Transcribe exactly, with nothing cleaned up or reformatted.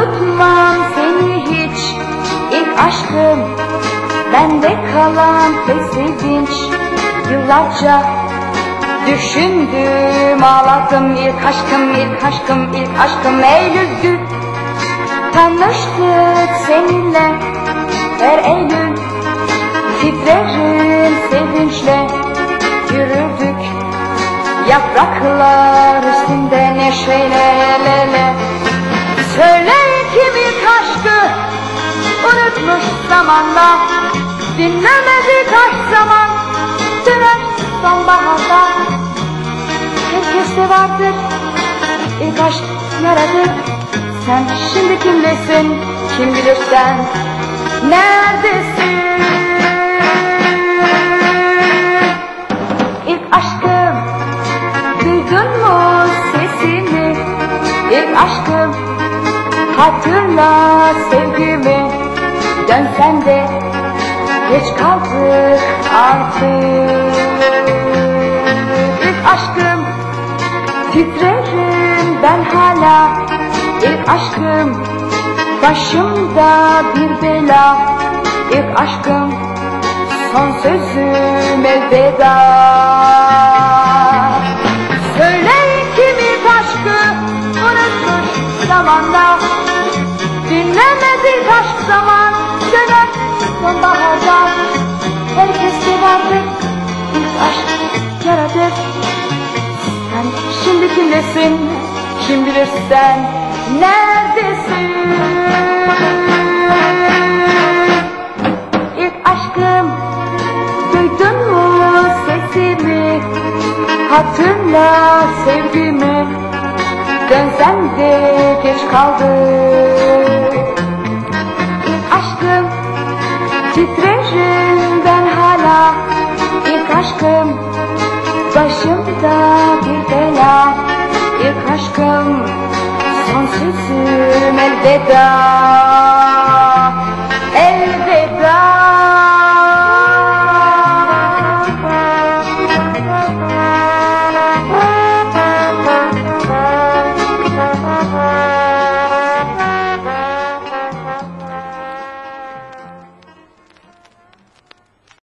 Unutmam seni hiç, ilk aşkım, bende kalan tek sevinç. Yıllarca düşündüm, ağladım, ilk aşkım, ilk aşkım, ilk aşkım Eylül'dü. Tanıştık seninle her Eylül, titrerim sevinçle, yürürdük yapraklar üstünde neşeyle el ele. Söyle kim ilk aşkı unutmuş zamanla, dinlemedik kaç zaman döner sonbaharda. Herkeste vardır ilk aşk yaradır. Sen şimdi kimdesin, kim bilir sen neredesin? İlk aşkım, duydun mu sesimi? İlk aşkım, hatırla sevgimi. Dönsen de geç kaldık artık. İlk aşkım, titrerim ben hala. İlk aşkım, başımda bir bela. İlk aşkım, son sözüm elveda. Söyle kim ilk aşkı unutmuş zamanda, dinlemedik aşk zaman döner sonbaharda. Herkeste vardır ilk aşk yaradır. Sen şimdi kimdesin, kim bilir sen neredesin? İlk aşkım, duydun mu sesimi? Hatırla sevgimi. Dönsen de geç kaldık. İlk aşkım, titrerim ben hala. İlk aşkım, başımda bir bela. İlk aşkım, son sözüm elveda.